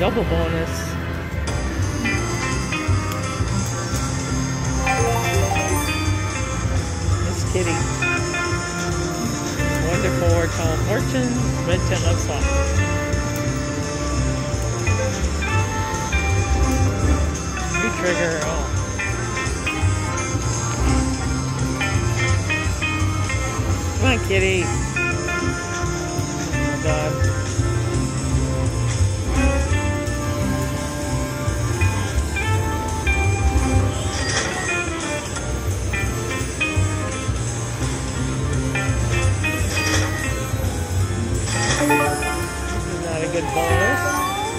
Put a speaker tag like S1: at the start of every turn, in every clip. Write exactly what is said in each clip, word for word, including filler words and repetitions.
S1: Double bonus. Miss Kitty. Wonderful Tall Fortunes. Redtint Loves Slots. Trigger. Oh. Come on, kitty. Oh my god. This is not a good bonus.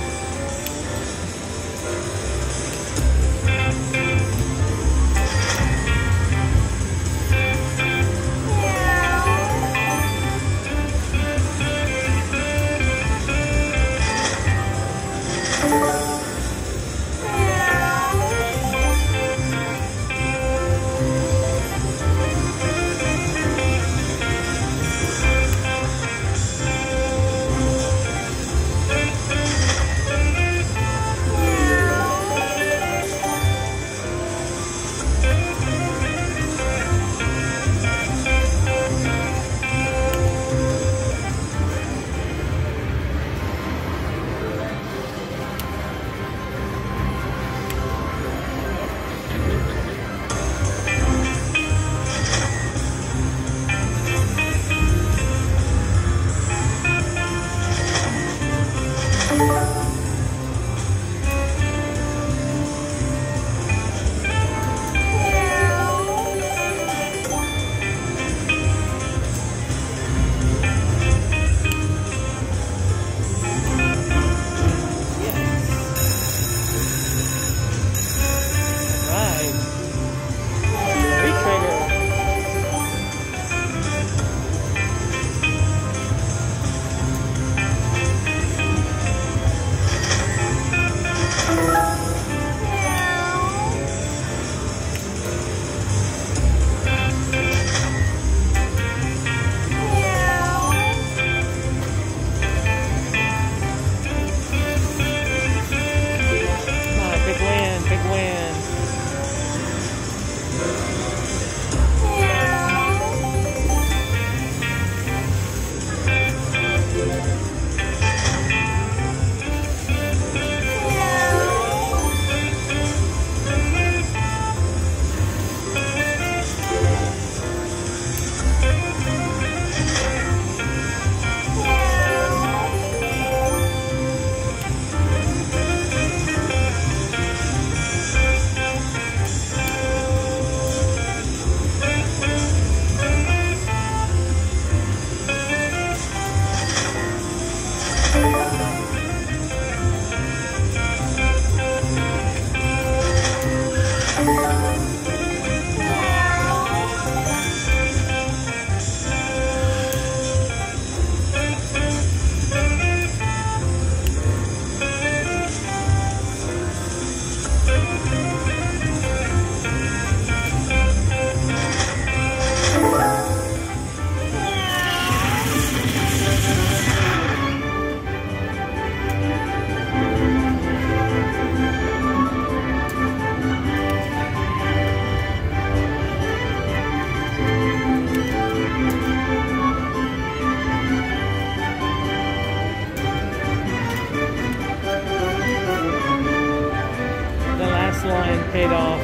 S1: Line paid off.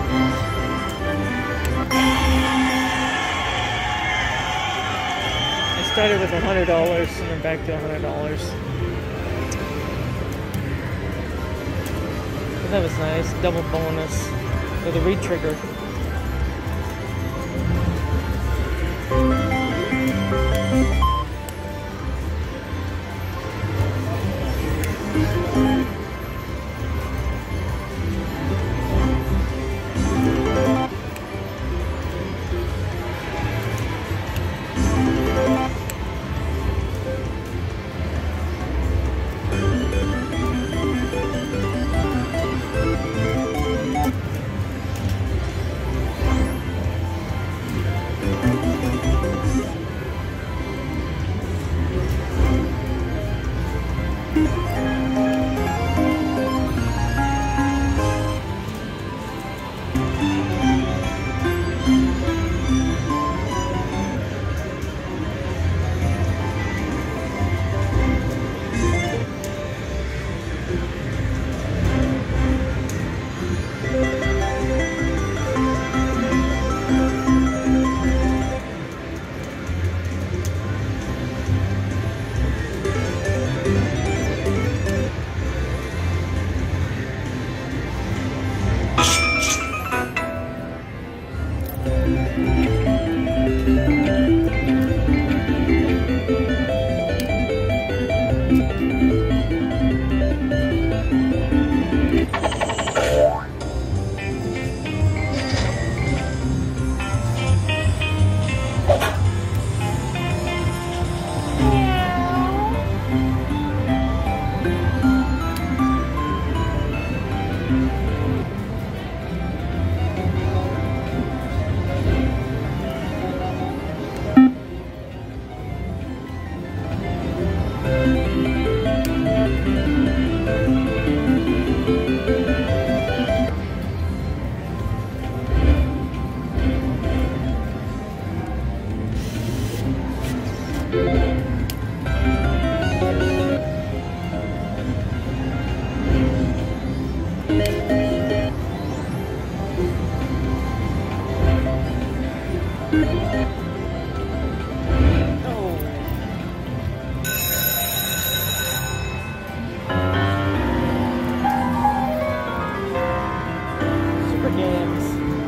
S1: I started with a hundred dollars and I'm back to a hundred dollars. That was nice. Double bonus with a re-trigger. Oh. Super games.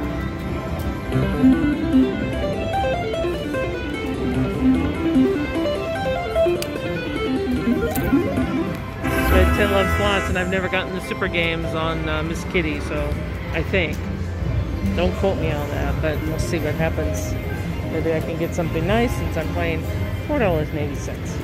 S1: Redtint Loves Slots, and I've never gotten the super games on uh, Miss Kitty, so I think. Don't quote me on that, but we'll see what happens. Maybe I can get something nice since I'm playing four dollars and eighty cents.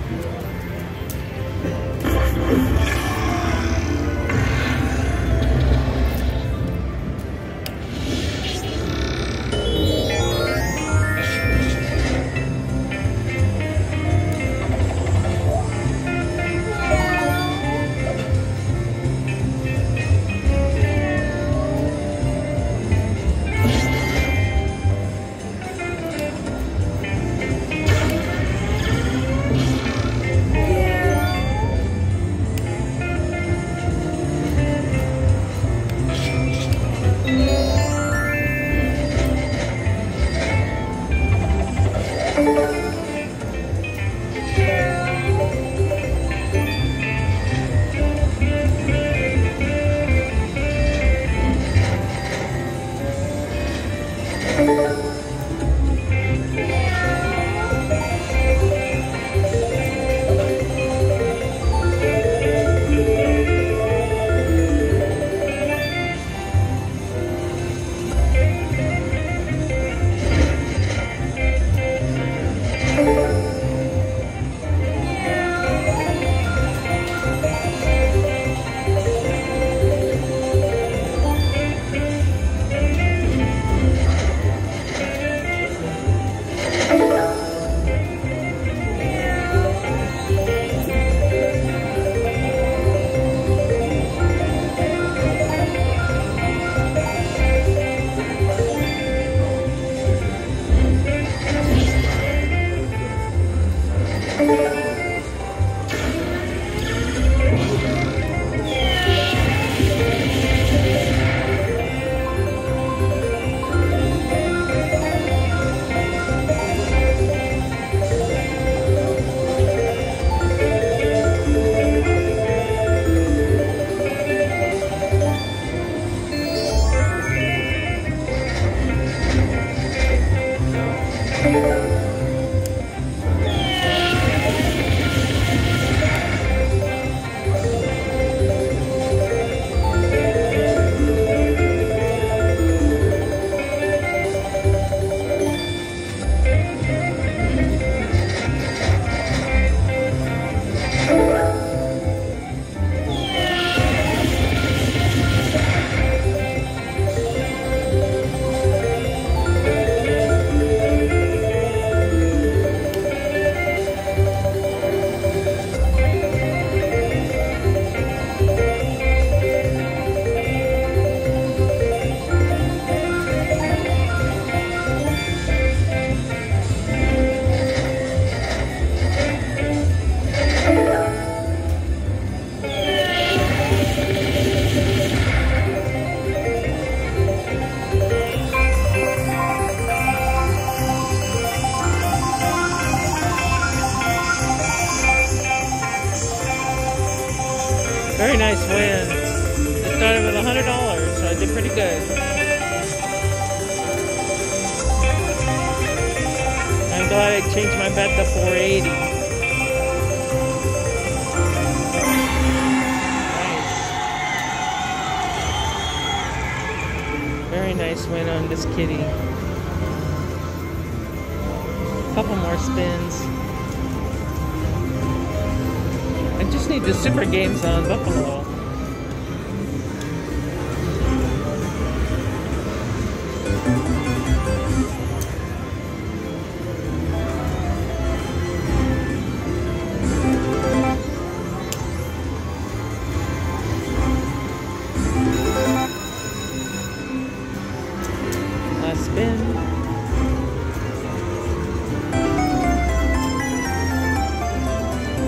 S1: Very nice win. I started with one hundred dollars, so I did pretty good. I'm glad I changed my bet to four eighty. Nice. Very nice win on this kitty. Couple more spins. I just need the super games on Buffalo. Last spin.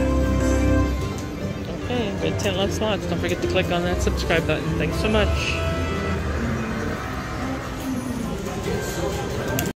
S1: Redtint Loves Slots. Don't forget to click on that subscribe button. Thanks so much.